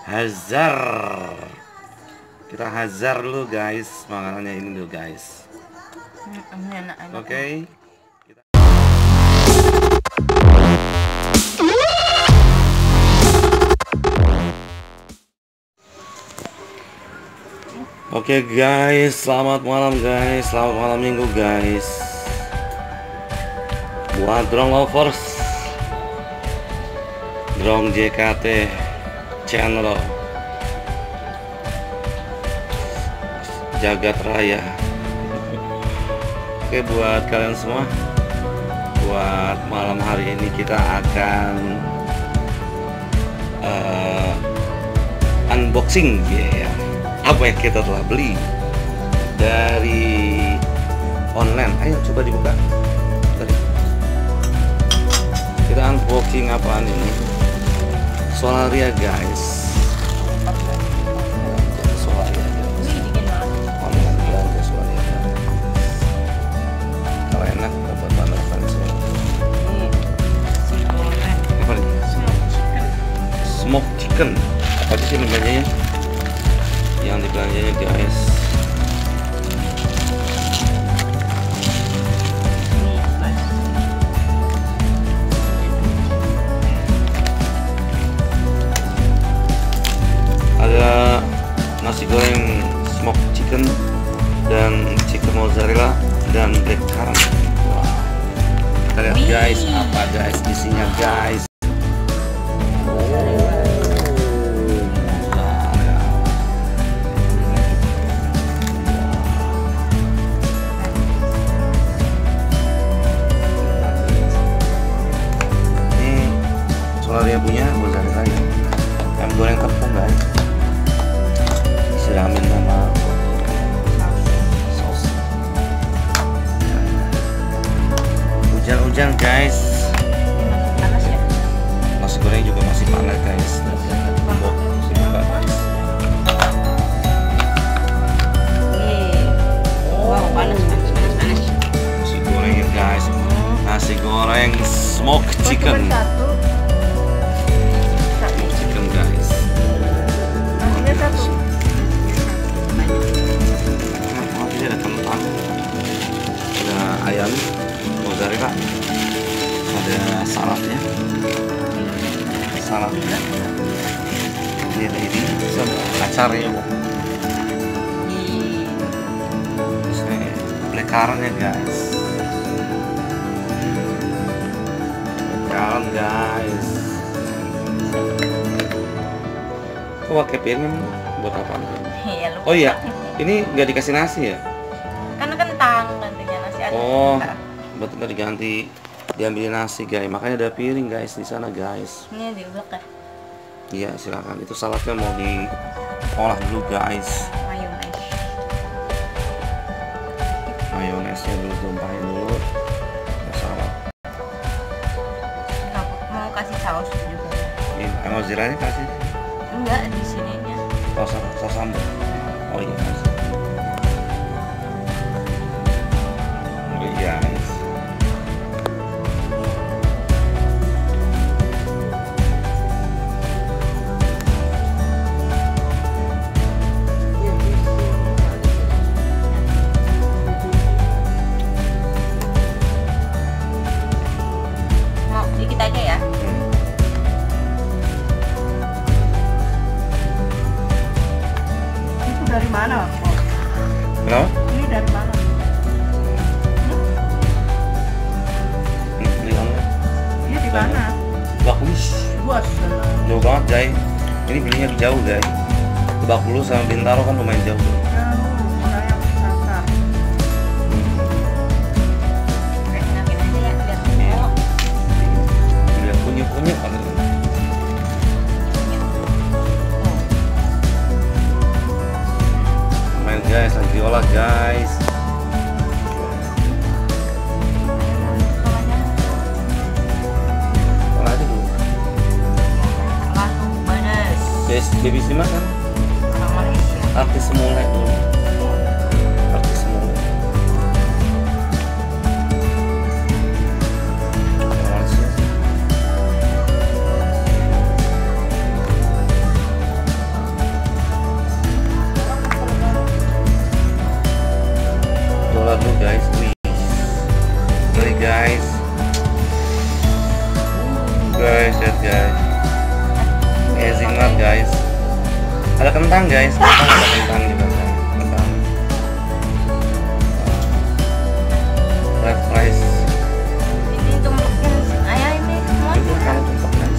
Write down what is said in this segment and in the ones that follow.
Hazar. Kita hazar dulu guys, makanannya ini dulu guys. Oke. Oke guys, selamat malam guys, selamat malam minggu guys. Buat drone lovers, drone JKT channel Jagat Raya. Oke, buat kalian semua, buat malam hari ini kita akan unboxing ya, apa yang kita telah beli dari online. Ayo coba dibuka. Tadi kita unboxing apaan ini? Solaria guys. Solaria guys. Online belanja Solaria. Kalau enak dapat mana semua. Apa nih? Smoke chicken. Apa sih ini belanjanya? Yang dibelanjanya guys. Ada nasi goreng smoke chicken dan chicken mozzarella dan black currant. Wow. Kita lihat guys, apa guys isinya guys. Solaria punya mozzarella ya, ayam goreng tepung guys, disiramin sama saus. Hujan-hujan guys, panas ya. nasi goreng juga masih panas guys. Wow, panas. Nasi goreng ya guys, nasi goreng smoke chicken. Ada kentang, ada ayam mozzarella, ada saladnya, ini sama acarnya, terus black currant ya guys, currant guys. Kok pakai piring buat apa? Oh iya, ini nggak dikasih nasi ya? Karena kentang nantinya nasi ada. Oh, betul nggak diganti, diambil nasi guys. Makanya ada piring guys di sana guys. Ini di belakang. Iya silakan. Itu saladnya mau diolah dulu guys. Mayonesnya dulu tumpahin dulu. Salad. Mau kasih saus juga. Ini mozzarella kasih? Enggak, di sininya. Saus sambal. Oh iya kasih. Guys. Mau dikit aja ya. Itu dari mana? Kenapa? Ini dari mana? Iya di mana? Bagus. Bos. Jauh banget Jai. Ini belinya jauh guys. Lebak Bulus sama Bintaro kan lumayan jauh. Lihat punya kan. Main guys, lagi olah guys. Olah aja dulu. Guys, baby simak kan? Artis semula dulu. Artis semula. amazing banget guys. Ada kentang guys, ada kentang juga guys. Kentang. Red rice. Ini tumpukin ayam ini semua. Itu kalau tumpuk guys.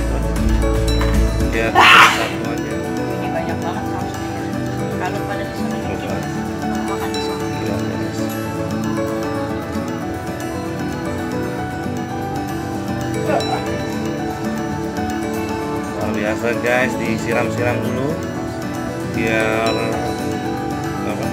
Ya, satu aja. Ini banyak banget sausnya. Kalau pada di sana Coba. makan di sana. Gila guys. Luar biasa guys, disiram-siram dulu biar apa?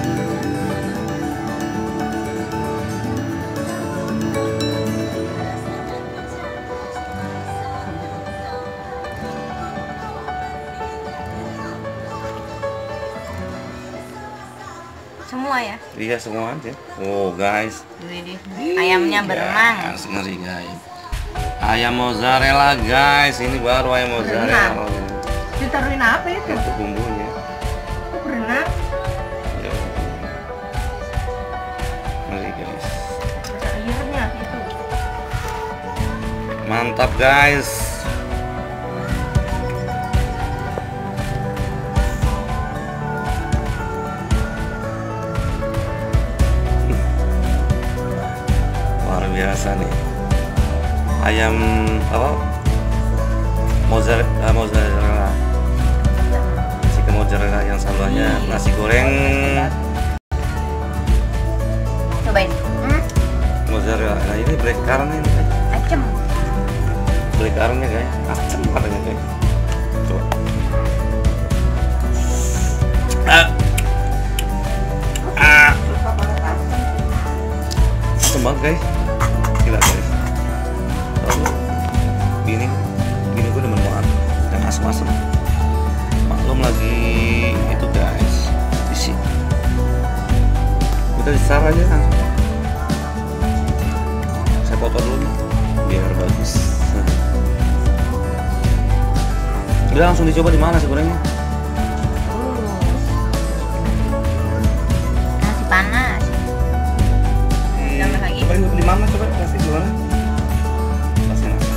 Semua ya. Iya semua aja. Oh guys, Ini ayamnya berenang. Yes, ngeri guys. Ayam mozzarella guys, ini baru ayam mozzarella. Ditaruhin apa itu? Itu bumbunya. Kok berenang? Ya. Ngeri guys. Ada airnya itu. Mantap guys. Luar biasa nih. Ayam apa? Mozzarella. Chicken mozzarella yang sambelnya nasi goreng Cobain. mozzarella. Nah ini black currant ini. Acem. Black currantnya guys, asam katanya guys. Coba. Suka banget asem. Asam banget guys. Gila guys. Bini gue demen banget yang asam-asam. Maklum lagi itu guys, isi. Kita disar aja langsung. Saya foto dulu nih, biar bagus. Udah langsung dicoba di mana sih gorengnya? Nasi panas. Tambah lagi. Coba di mana coba kasih gimana? Kasih nasi.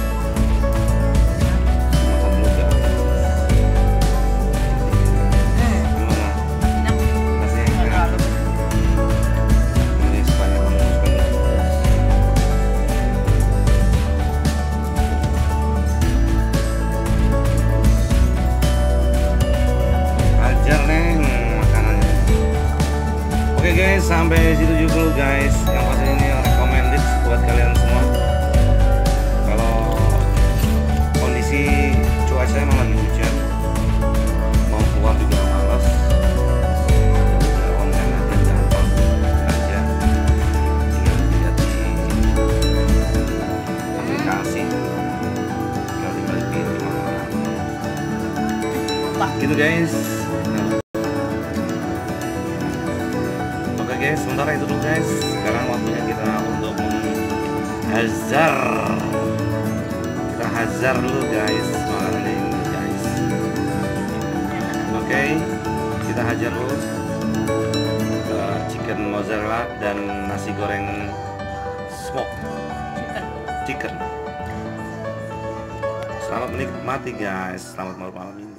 Makan dulu guys. Gimana? Enak. Kasih yang enak. Ini supaya kamu suka. Ajar neng makanannya. Oke guys, sampai situ dulu guys. Yang pasti ini recommended buat kalian semua. Kalau kondisi cuaca emang lagi hujan, mau keluar juga malas. Ya online aja, gampang aja. Tinggal lihat di aplikasi. Tinggal pilih makanan. Gitu guys. Oke guys, sementara itu dulu guys. Sekarang waktunya kita untuk hazar. Kita hazar dulu guys makanan ini guys. Oke, kita hajar dulu chicken mozzarella dan nasi goreng smoke chicken. Selamat menikmati guys. Selamat malam ini.